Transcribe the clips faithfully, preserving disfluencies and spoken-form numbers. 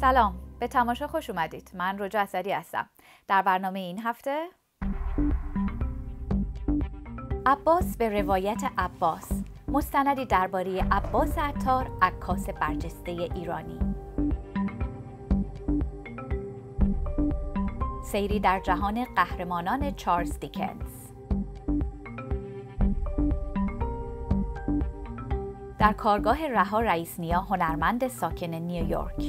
سلام، به تماشا خوش اومدید. من رجا اسدی هستم. در برنامه این هفته عباس به روایت عباس، مستندی درباره عباس عطار، عکاس برجسته ایرانی. سیری در جهان قهرمانان چارلز دیکنز. در کارگاه رها رئیس نیا، هنرمند ساکن نیویورک.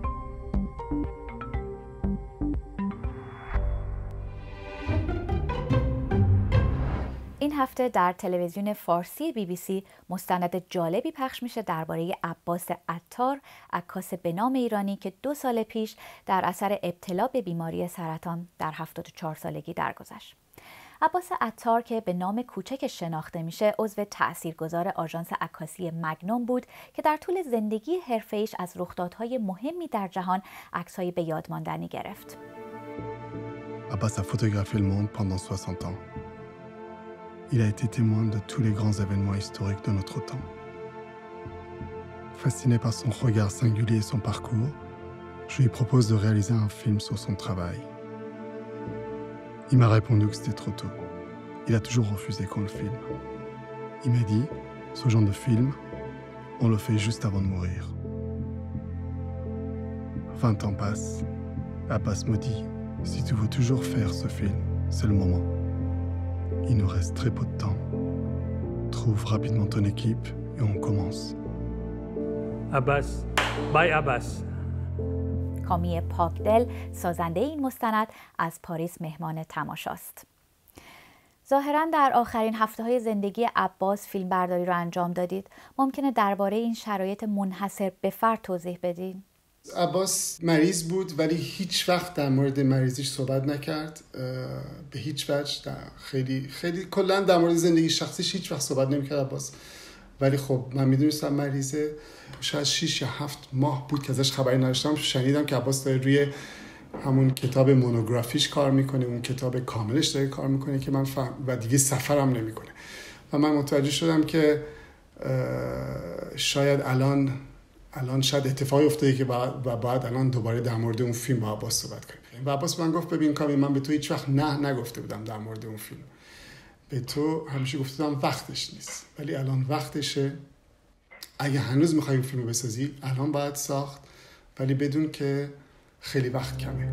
این هفته در تلویزیون فارسی بی بی سی مستند جالبی پخش میشه درباره عباس عطار، عکاس به نام ایرانی که دو سال پیش در اثر ابتلا به بیماری سرطان در هفتاد و چهار سالگی درگذشت. عباس عطار که به نام کوچکش شناخته میشه، عضو تاثیرگذار آژانس عکاسی مگنوم بود که در طول زندگی حرفه‌ایش از رخدادهای مهمی در جهان عکس‌های به یاد ماندنی گرفت. Abbas a photographié le monde pendant soixante ans. Il a été témoin de tous les grands événements historiques de notre temps. Fasciné par son regard singulier et son parcours, je lui propose de réaliser un film sur son travail. Il m'a répondu que c'était trop tôt. Il a toujours refusé qu'on le filme. Il m'a dit, ce genre de film, on le fait juste avant de mourir. Vingt ans passent. Abbas me dit, si tu veux toujours faire ce film, c'est le moment. Il nous reste très peu de temps. Trouve rapidement ton équipe et on commence. Abbas, bye Abbas. کامی پاکدل، سازنده این مستند، از پاریس مهمان تماشاست. ظاهراً در آخرین هفته‌های زندگی عباس فیلم برداری رو انجام دادید. ممکنه درباره این شرایط منحصر به فرد توضیح بدین؟ عباس مریض بود ولی هیچ وقت در مورد مریضیش صحبت نکرد. به هیچ وجه در خیلی خیلی کلاً در مورد زندگی شخصیش هیچ وقت صحبت نمی‌کرد عباس. ولی خب من میدونستم مریضه. شاید شش یا هفت ماه بود که ازش خبری نداشتم. شنیدم که عباس داره روی همون کتاب مونوگرافیش کار میکنه، اون کتاب کاملش داره کار میکنه که من فهم و دیگه سفرم نمیکنه. و من متوجه شدم که شاید الان الان شاید اتفاقی افتاده که و بعد الان دوباره در مورد اون فیلم با عباس صحبت کنیم. و عباس من گفت ببین کامی، من به تو هیچ وقت نه نگفته بودم در مورد اون فیلم. به تو همیشه گفته بودم وقتش نیست، ولی الان وقتشه. اگه هنوز میخوای اون فیلمو بسازی الان باید ساخت، ولی بدون که خیلی وقت کمه.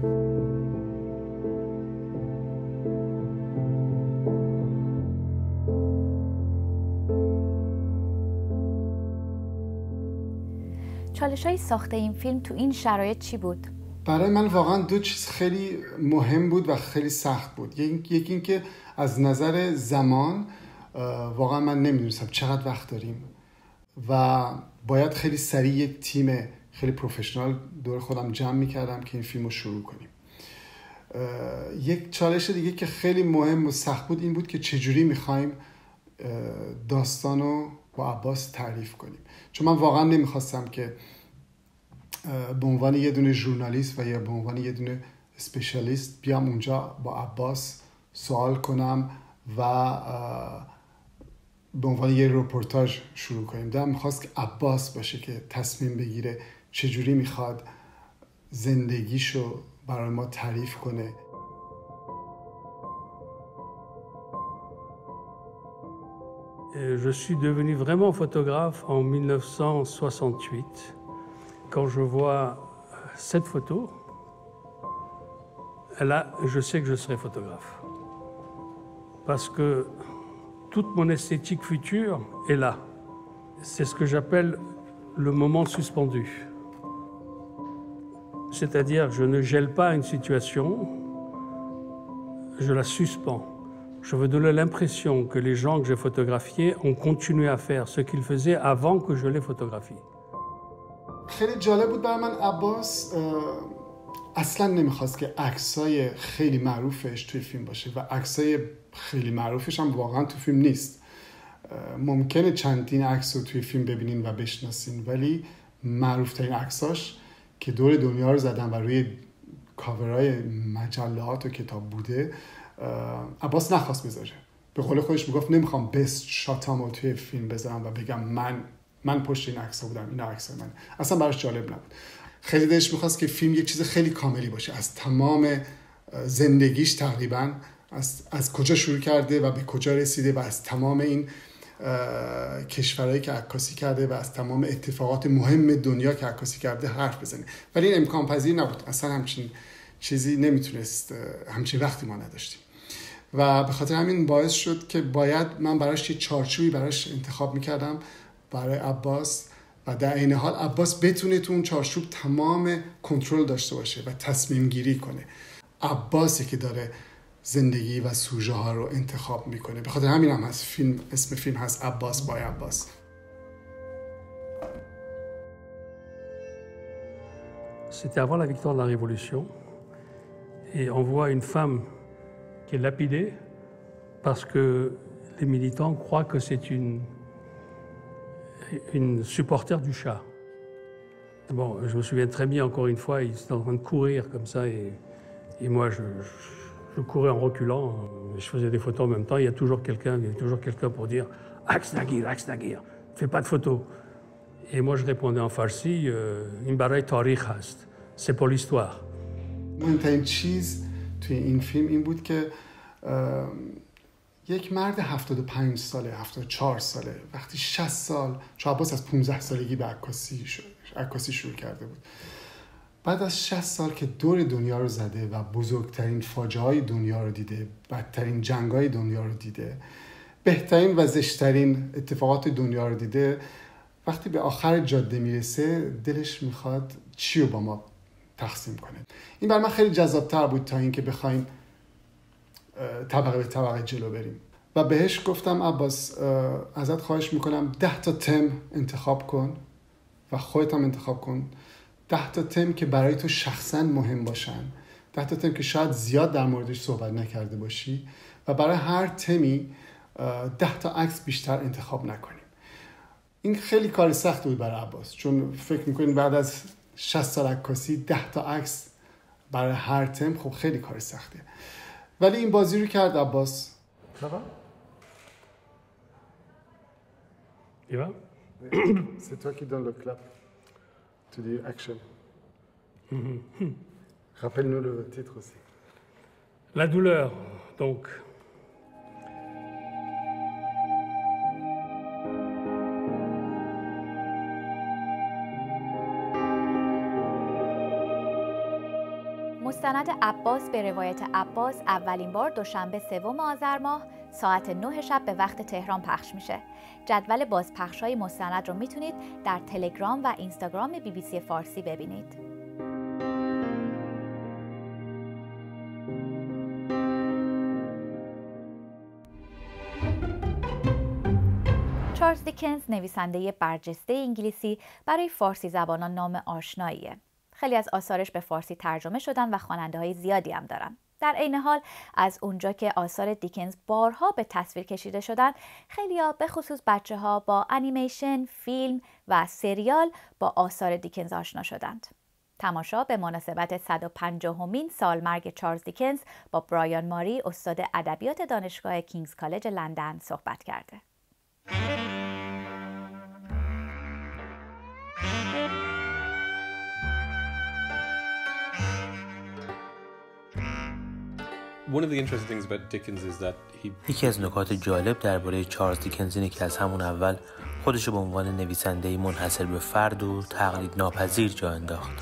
چالش‌های ساخت این فیلم تو این شرایط چی بود؟ برای من واقعا دو چیز خیلی مهم بود و خیلی سخت بود. یکی این که از نظر زمان واقعا من نمیدونستم چقدر وقت داریم و باید خیلی سریع یک تیم خیلی پروفشنال دور خودم جمع میکردم که این فیلم رو شروع کنیم. یک چالش دیگه که خیلی مهم و سخت بود این بود که چجوری میخوایم داستانو با عباس تعریف کنیم، چون من واقعا نمیخواستم که به عنوان یه دونه ژورنالیست و یا به عنوان یه دونه اسپشیالیست بیام اونجا با عباس سوال کنم و به عنوان یه رپورتاج شروع کنیم. دلم میخواست که عباس باشه که تصمیم بگیره چجوری میخواد زندگیشو برای ما تعریف کنه. Je suis devenu vraiment photographe en mille neuf cent soixante-huit. Quand je vois cette photo, là, je sais que je serai photographe. Parce que toute mon esthétique future est là. C'est ce que j'appelle le moment suspendu. C'est-à-dire, je ne gèle pas une situation, je la suspends. Je veux donner l'impression que les gens que j'ai photographiés ont continué à faire ce qu'ils faisaient avant que je les photographie. خیلی جالب بود برای من. عباس اصلا نمیخواست که عکسای خیلی معروفش توی فیلم باشه و عکسای خیلی معروفش هم واقعا تو فیلم نیست. ممکنه چندین عکس رو توی فیلم ببینین و بشناسین، ولی معروفترین عکساش که دور دنیا رو زدن و روی کاورهای مجلات و کتاب بوده، عباس نخواست بذاره. به قول خودش میگفت نمیخوام بست شاتامو توی فیلم بذارم و بگم من من پشت این عکس‌ها بودم، این عکس‌های من. اصلا براش جالب نبود. خیلی دلش میخواست که فیلم یک چیز خیلی کاملی باشه، از تمام زندگیش تقریبا از, از کجا شروع کرده و به کجا رسیده و از تمام این کشورهایی که عکاسی کرده و از تمام اتفاقات مهم دنیا که عکاسی کرده حرف بزنه. ولی این امکان پذیر نبود، اصلا همچین چیزی نمیتونست، همچین وقتی ما نداشتیم و به خاطر همین باعث شد که باید من براش یه چارچوبی براش انتخاب میکردم برای عباس و در این حال عباس بتونه تو اون چارچوب تمام کنترل داشته باشه و تصمیم گیری کنه. عباسی که داره زندگی و سوژه ها رو انتخاب میکنه. به خاطر همین هم هست فیلم، اسم فیلم هست عباس بای عباس. C'était avant la victoire de la Révolution et on voit une femme qui est lapidée parce que les militants croient que c'est une, une supporter du chat. Bon, je me souviens très bien, encore une fois, ils étaient en train de courir comme ça et, et moi je, je, je courais en reculant, je faisais des photos en même temps, il y a toujours quelqu'un, il y a toujours quelqu'un pour dire « Aks Nagir, Aks Nagir, fais pas de photos ». Et moi je répondais en farsi « In baray tarikh hast ». C'est pour l'histoire. مهمترین چیز توی این فیلم این بود که یک مرد هفتاد و پنج ساله، هفتاد و چهار ساله، وقتی شصت سال، چون عباس از پانزده سالگی به عکاسی عکاسی شروع کرده بود، بعد از شصت سال که دور دنیا رو زده و بزرگترین فاجعه‌های دنیا رو دیده، بدترین جنگ‌های دنیا رو دیده، بهترین و زشترین اتفاقات دنیا رو دیده، وقتی به آخر جاده میرسه دلش میخواد چی رو با ما تقسیم کنه. این برای من خیلی جذاب‌تر بود تا اینکه بخوایم طبقه به طبقه جلو بریم و بهش گفتم عباس ازت خواهش میکنم ده تا تم انتخاب کن و خودت هم انتخاب کن، ده تا تم که برای تو شخصا مهم باشن، ده تا تم که شاید زیاد در موردش صحبت نکرده باشی و برای هر تمی ده تا عکس بیشتر انتخاب نکنیم. این خیلی کار سخت بود برای عباس، چون فکر میکنین بعد از شصت سال عکاسی ده تا عکس برای هر تم خب خیلی کار سخته، ولی این بازی رو کرد عباس. Ça Il va? C'est toi qui donne le clap. Tu dis action. Rappelle-nous le titre aussi. La douleur, donc. مستند عباس به روایت عباس اولین بار دوشنبه سوم آذر ماه ساعت نه شب به وقت تهران پخش میشه. جدول بازپخش‌های مستند رو میتونید در تلگرام و اینستاگرام بی بی سی فارسی ببینید. چارلز دیکنز نویسنده برجسته انگلیسی برای فارسی زبانان نام آشناییه. خیلی از آثارش به فارسی ترجمه شدن و خواننده‌های زیادی هم دارن. در عین حال از اونجا که آثار دیکنز بارها به تصویر کشیده شدن، خیلی‌ها به خصوص بچه‌ها با انیمیشن، فیلم و سریال با آثار دیکنز آشنا شدند. تماشا به مناسبت صد و پنجاهمین سالمرگ چارلز دیکنز با برایان ماری، استاد ادبیات دانشگاه کینگز کالج لندن صحبت کرده. یکی از نکات جالب درباره چارلز دیکنز اینه که از همون اول خودشو به عنوان نویسنده‌ای منحصر به فرد و تقلید ناپذیر جا انداخت.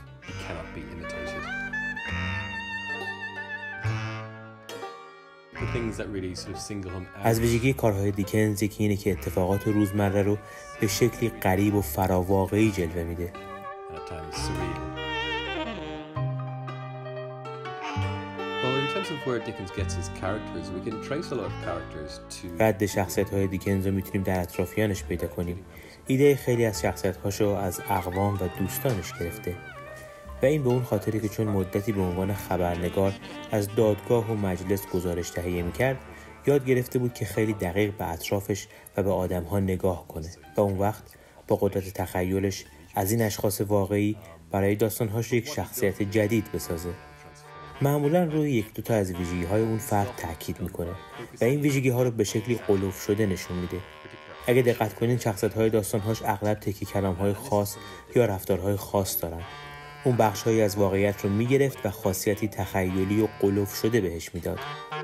از ویژگی کارهای دیکنز یکی اینه که اتفاقات روزمره رو به شکلی غریب و فراواقعی جلوه میده. رد شخصیت‌های دیکنز رو میتونیم در اطرافیانش پیدا کنیم. ایده خیلی از شخصیت‌هاشو از اقوام و دوستانش گرفته و این به اون خاطری که چون مدتی به عنوان خبرنگار از دادگاه و مجلس گزارش تهیه میکرد، یاد گرفته بود که خیلی دقیق به اطرافش و به آدم‌ها نگاه کنه و اون وقت با قدرت تخیلش از این اشخاص واقعی برای داستان‌هاش یک شخصیت جدید بسازه. معمولاً روی یک دو تا از ویژگی‌های اون فرد تاکید میکنه و این ویژگی‌ها رو به شکلی غلوف شده نشون میده. اگه دقت کنین شخصیت‌های داستان‌هاش اغلب تکی کلام‌های خاص یا رفتارهای خاص دارن اون بخش‌هایی از واقعیت رو می‌گرفت و خاصیتی تخیلی و غلوف شده بهش میداد.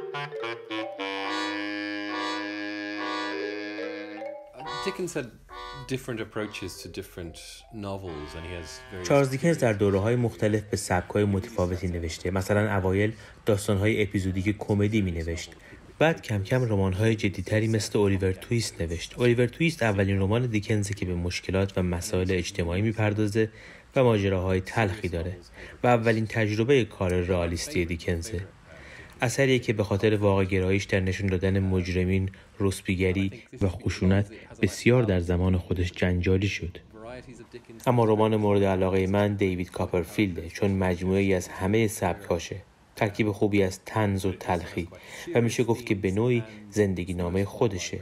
چارلز دیکنز در دوره‌های مختلف به سبک‌های متفاوتی نوشته. مثلا اوایل داستان‌های اپیزودیک کمدی می‌نوشت. بعد کم کم رمان‌های جدی‌تری مثل الیور تویست نوشت. الیور تویست اولین رمان دیکنز که به مشکلات و مسائل اجتماعی می‌پردازه و ماجراهای تلخی داره و اولین تجربه کار رئالیستی دیکنزه. اثریه که به خاطر واقع گراییش در نشون دادن مجرمین، رسبیگری و خشونت بسیار در زمان خودش جنجالی شد. اما رمان مورد علاقه من دیوید کاپرفیلده، چون مجموعه‌ای از همه سبکاشه، ترکیب خوبی از طنز و تلخی و میشه گفت که به نوعی زندگی نامه خودشه.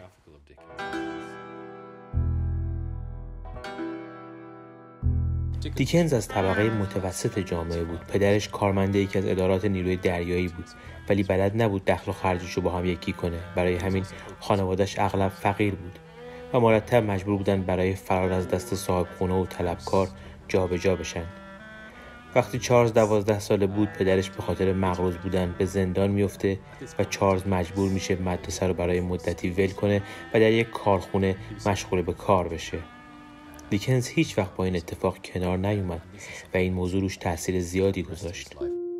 دیکنز از طبقه متوسط جامعه بود. پدرش کارمند یکی از ادارات نیروی دریایی بود، ولی بلد نبود دخل و خرجش رو با هم یکی کنه. برای همین خانواده‌اش اغلب فقیر بود و مرتب مجبور بودن برای فرار از دست صاحب خونه و طلبکار جابجا بشن. وقتی چارلز دوازده ساله بود، پدرش به خاطر مغروض بودن به زندان میفته و چارلز مجبور میشه مدرسه رو برای مدتی ول کنه و در یک کارخونه مشغول به کار بشه. دیکنز هیچ وقت با این اتفاق کنار نیومد و این موضوع روش تأثیر زیادی گذاشت.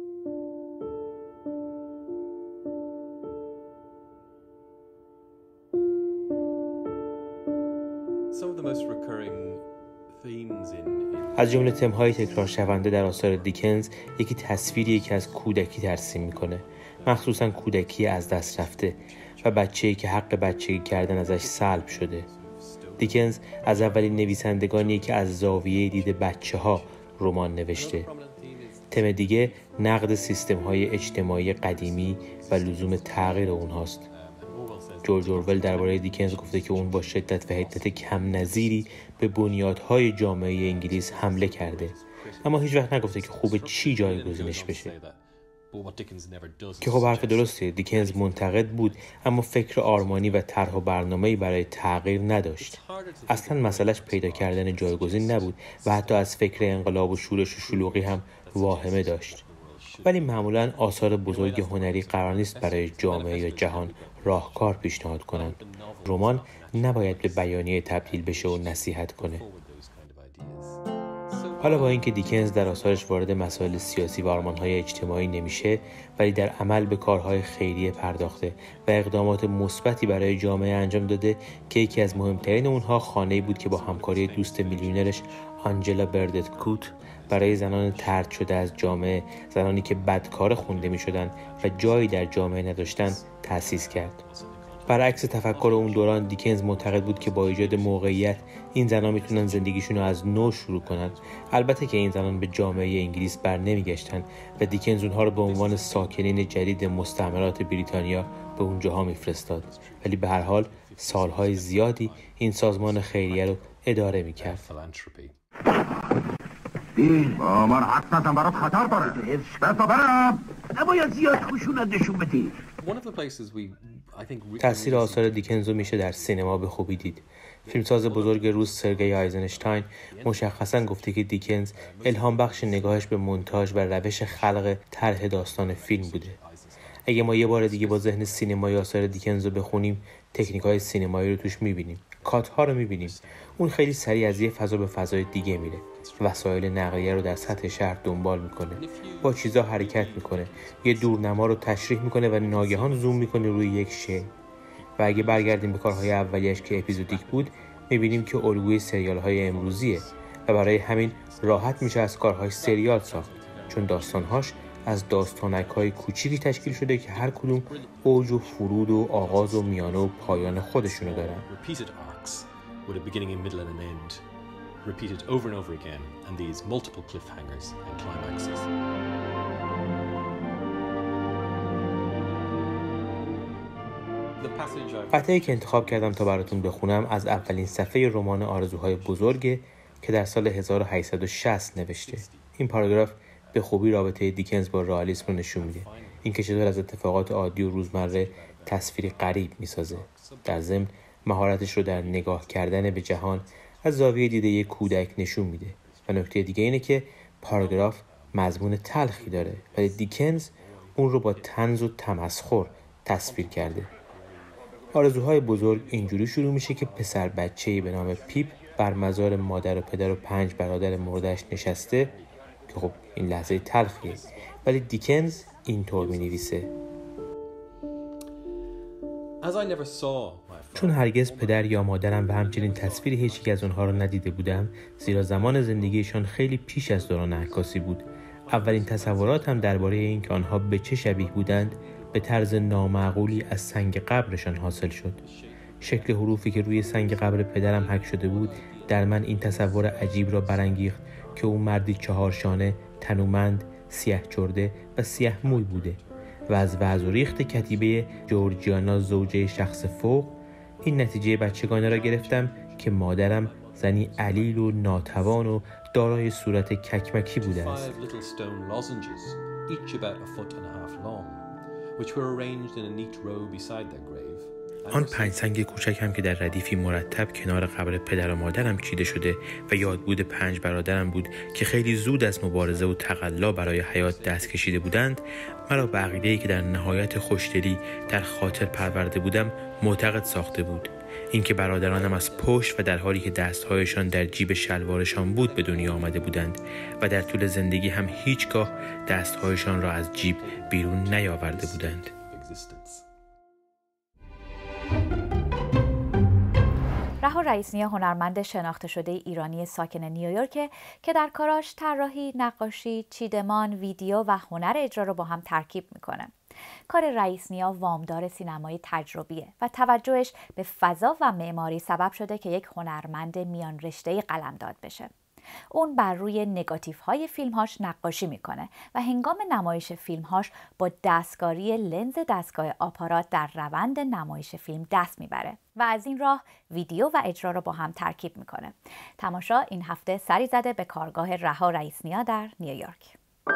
از جمله تم‌های تکرار شونده در آثار دیکنز یکی تصویری که از کودکی ترسیم میکنه، مخصوصاً کودکی از دست رفته و بچه‌ای که حق بچگی کردن ازش سلب شده. دیکنز از اولین نویسندگانیه که از زاویه دید بچه‌ها رمان نوشته. تم دیگه نقد سیستم‌های اجتماعی قدیمی و لزوم تغییر اونهاست. جورج اورول درباره دیکنز گفته که اون با شدت و حدت کم نظیری به بنیادهای جامعه انگلیس حمله کرده، اما هیچ وقت نگفته که خوبه چی جایگزینش بشه. که خب حرف درسته، دیکنز منتقد بود اما فکر آرمانی و طرح و برنامه‌ای برای تغییر نداشت. اصلا مسئلهش پیدا کردن جایگزین نبود و حتی از فکر انقلاب و شورش و شلوغی هم واهمه داشت. ولی معمولاً آثار بزرگ هنری قرار نیست برای جامعه یا جهان راهکار پیشنهاد کنند. رمان نباید به بیانیه تبدیل بشه و نصیحت کنه. حالا با اینکه دیکنز در آثارش وارد مسائل سیاسی و آرمان‌های اجتماعی نمیشه، ولی در عمل به کارهای خیریه پرداخته و اقدامات مثبتی برای جامعه انجام داده که یکی از مهمترین اونها خانه‌ای بود که با همکاری دوست میلیونرش آنجلا بردت کوت برای زنان طرد شده از جامعه، زنانی که بدکار خونده می‌شدند و جایی در جامعه نداشتند، تأسیس کرد. برعکس تفکر اون دوران، دیکنز معتقد بود که با ایجاد موقعیت این زنان میتونن زندگیشون رو از نو شروع کنن. البته که این زنان به جامعه انگلیس بر نمیگشتن و دیکنز اونها رو به عنوان ساکنین جدید مستعمرات بریتانیا به اونجاها میفرستاد، ولی به هر حال سالهای زیادی این سازمان خیریه رو اداره میکرد. با من حد نزن، برات خطر داره. حفظ برم نباید زیاد خشونت نشون بدی. تأثیر آثار دیکنز رو میشه در سینما به خوبی دید. فیلمساز بزرگ روس سرگئی آیزنشتاین مشخصاً گفته که دیکنز الهام بخش نگاهش به مونتاژ و روش خلق طرح داستان فیلم بوده. اگه ما یه بار دیگه با ذهن سینمایی آثار دیکنز رو بخونیم، تکنیک‌های سینمایی رو توش می‌بینیم، کات‌ها رو می‌بینیم. اون خیلی سریع از یه فضا به فضای دیگه میره. وسایل نقلیه رو در سطح شهر دنبال میکنه، با چیزا حرکت میکنه، یه دورنما رو تشریح میکنه و ناگهان زوم میکنه روی یک شی. و اگه برگردیم به کارهای اولیش که اپیزودیک بود، میبینیم که الگوی سریال‌های امروزیه و برای همین راحت میشه از کارهای سریال ساخت، چون داستانهاش از داستانک‌های کوچیکی تشکیل شده که هر کدوم اوج و فرود و آغاز و میانه و پایان خودشونو دارن. Repeated over and over again, and these multiple cliffhangers and climaxes. قطعه‌ای که انتخاب کردم تا براتون بخونم از اولین صفحه رمان آرزوهای بزرگه که در سال هزار و هشتصد و شصت نوشته. این پاراگراف به خوبی رابطه دیکنز با رئالیسم رو نشون میده. این که چطور از اتفاقات عادی و روزمره تصویری غریب میسازه. در ضمن مهارتش رو در نگاه کردن به جهان از زاویه دیده یک کودک نشون میده. و نکته دیگه اینه که پاراگراف مضمون تلخی داره، ولی دیکنز اون رو با طنز و تمسخر تصویر کرده. آرزوهای بزرگ اینجوری شروع میشه که پسر بچه‌ای به نام پیپ بر مزار مادر و پدر و پنج برادر مرده‌اش نشسته که خب این لحظه تلخیه، ولی دیکنز اینطور می‌نویسه: چون هرگز پدر یا مادرم و همچنین تصویر هیچ یک از اونها رو ندیده بودم، زیرا زمان زندگیشان خیلی پیش از دوران عکاسی بود. اولین تصوراتم درباره این که آنها به چه شبیه بودند به طرز نامعقولی از سنگ قبرشان حاصل شد. شکل حروفی که روی سنگ قبر پدرم حک شده بود در من این تصور عجیب را برانگیخت که او مردی چهارشانه، تنومند، سیاه چرده و سیاه موی بوده و از وضع و ریخت کتیبه جورجیانا زوجه شخص فوق این نتیجه بچگانه را گرفتم که مادرم زنی علیل و ناتوان و دارای صورت ککمکی بوده است. آن پنج سنگ کوچک هم که در ردیفی مرتب کنار قبر پدر و مادرم چیده شده و یادبود پنج برادرم بود که خیلی زود از مبارزه و تقلا برای حیات دست کشیده بودند، مرا به عقیده‌ای که در نهایت خوشدلی در خاطر پرورده بودم معتقد ساخته بود. اینکه برادرانم از پشت و در حالی که دستهایشان در جیب شلوارشان بود به دنیا آمده بودند و در طول زندگی هم هیچگاه دستهایشان را از جیب بیرون نیاورده بودند. رها رئیس‌نیا هنرمند شناخته شده ایرانی ساکن نیویورک که در کاراش طراحی، نقاشی، چیدمان، ویدیو و هنر اجرا رو با هم ترکیب میکنه. کار رئیس‌نیا وامدار سینمای تجربیه و توجهش به فضا و معماری سبب شده که یک هنرمند میان رشته‌ای قلمداد بشه. اون بر روی نگاتیوهای فیلمهاش نقاشی میکنه و هنگام نمایش فیلمهاش با دستکاری لنز دستگاه آپارات در روند نمایش فیلم دست میبره و از این راه ویدیو و اجرا رو با هم ترکیب میکنه. تماشا این هفته سری زده به کارگاه رها رئیس‌نیا در نیویورک.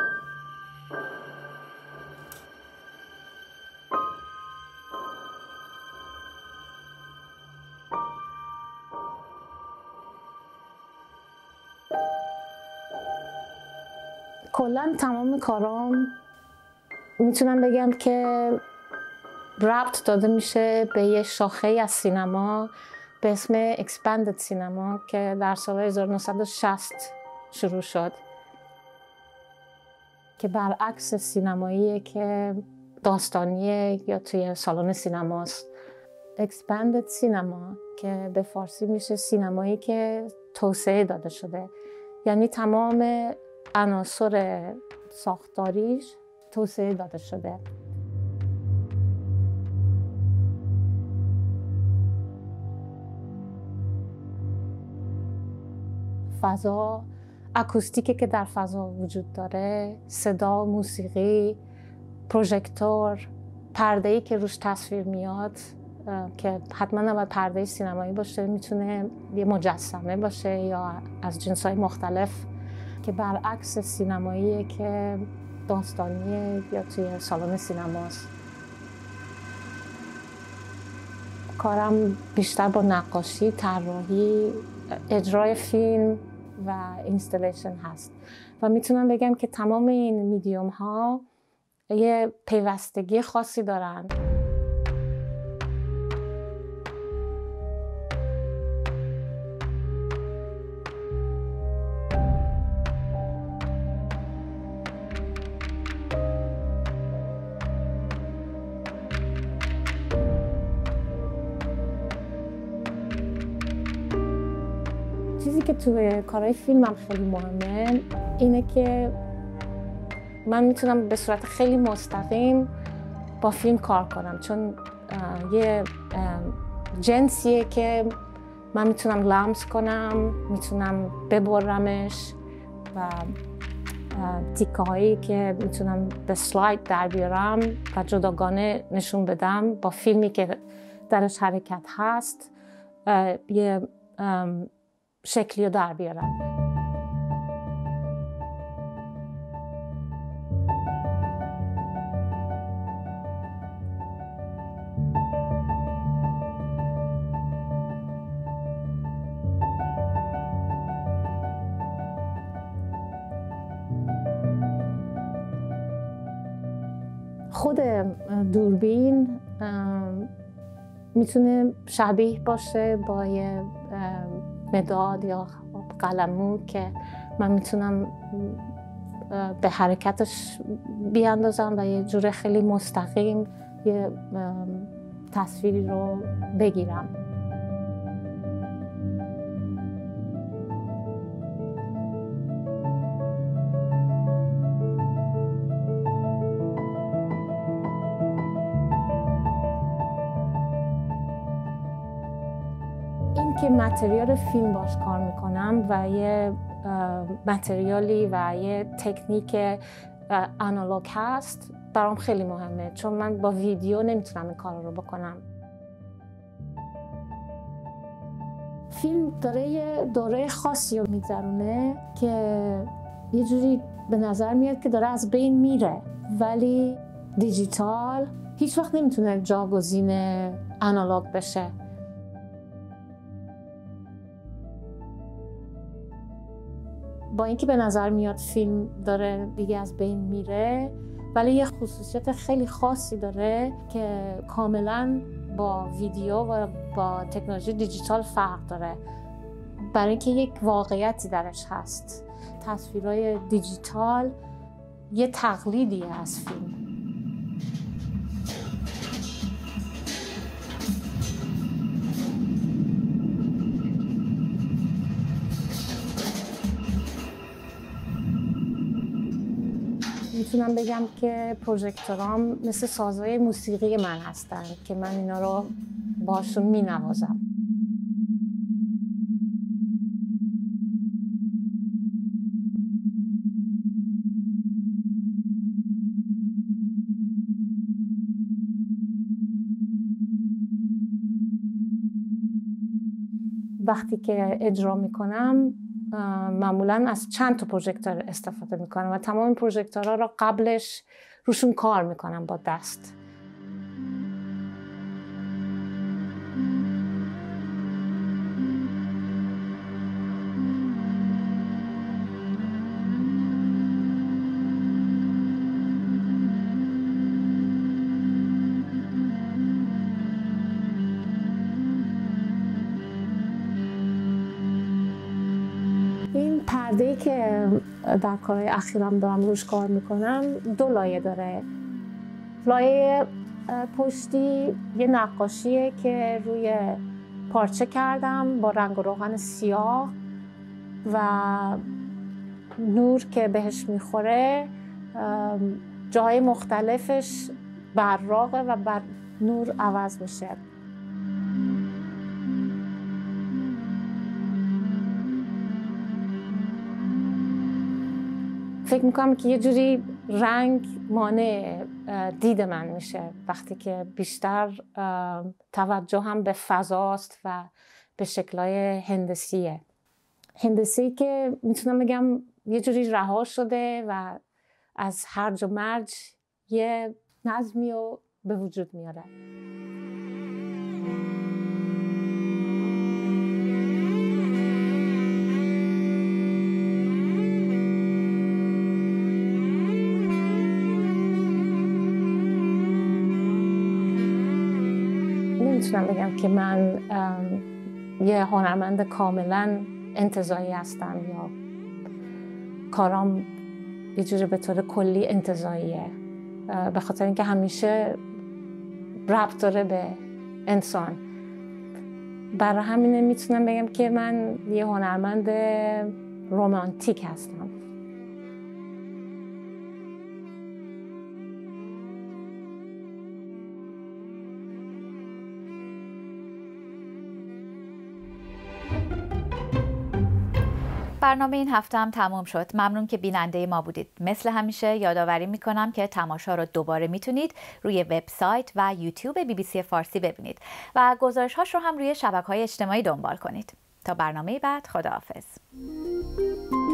کلاً تمام کارام میتونم بگم که ربط داده میشه به یه شاخه از سینما به اسم اکسپندد سینما که در سال هزار و نهصد و شصت شروع شد، که برعکس سینماییه که داستانیه یا توی سالن سینماست. اکسپندد سینما که به فارسی میشه سینمایی که توسعه داده شده، یعنی تمام عناصر ساختاریش توسعه داده شده. فضا، اکوستیکی که در فضا وجود داره، صدا، موسیقی، پروژکتور، پرده‌ای که روش تصویر میاد که حتما نباید پرده سینمایی باشه، میتونه یه مجسمه باشه یا از جنس‌های مختلف، که برعکس سینماییه که داستانیه یا توی سالن سینماست. کارم بیشتر با نقاشی، طراحی، اجرای فیلم و اینستالیشن هست و میتونم بگم که تمام این میدیوم ها یه پیوستگی خاصی دارن. چیزی که توی کارهای فیلمم خیلی مهمه اینه که من میتونم به صورت خیلی مستقیم با فیلم کار کنم، چون یه جنسیه که من میتونم لمس کنم، میتونم ببرمش و تیکه هایی که میتونم به سلاید در بیارم و جداگانه نشون بدم با فیلمی که درش حرکت هست یه شکلی رو در بیارم. خود دوربین میتونه شبیه باشه با یه مداد یا قلمو که من میتونم به حرکتش بیاندازم و یه جور خیلی مستقیم یه تصویری رو بگیرم. این که متریال فیلم باش کار میکنم و یه متریالی و یه تکنیک آنالوگ هست برام خیلی مهمه، چون من با ویدیو نمیتونم این کار رو بکنم. فیلم داره یه دوره خاصی رو میگذرونه که یه جوری به نظر میاد که داره از بین میره، ولی دیجیتال هیچ وقت نمیتونه جاگزین آنالوگ بشه. با اینکه به نظر میاد فیلم داره دیگه از بین میره، ولی یه خصوصیت خیلی خاصی داره که کاملا با ویدیو و با تکنولوژی دیجیتال فرق داره، برای اینکه یک واقعیتی درش هست. تصویرهای دیجیتال یه تقلیدی از فیلم. میتونم بگم که پروژکتورام مثل سازهای موسیقی من هستن که من اینا رو باشون مینوازم. وقتی که اجرا میکنم معمولاً از چند تا پروژکتور استفاده میکنم و تمام این پروژکتورها رو قبلش روشون کار میکنم با دست. پرده‌ای که در کارهای اخیرم دارم روش کار میکنم دو لایه داره. لایه پشتی یه نقاشیه که روی پارچه کردم با رنگ و روغن سیاه و نور که بهش میخوره جاهای مختلفش براقه و بر نور عوض میشه. فکر میکنم که یه جوری رنگ مانع دید من میشه وقتی که بیشتر توجه هم به فضاست و به شکلهای هندسیه. هندسی که میتونم بگم یه جوری رها شده و از هرج و مرج یه نظمی رو به وجود میاره. نمیتونم بگم که من یه هنرمند کاملا انتزاعی هستم یا کارام یه جوری به طور کلی انتزاعیه، به خاطر اینکه همیشه ربط داره به انسان. برای همینه میتونم بگم که من یه هنرمند رمانتیک هستم. برنامه این هفته هم تموم شد. ممنون که بیننده ما بودید. مثل همیشه یادآوری میکنم که تماشا رو دوباره میتونید روی وبسایت و یوتیوب بی بی سی فارسی ببینید و گزارش هاش رو هم روی شبکه‌های اجتماعی دنبال کنید. تا برنامه بعد، خداحافظ.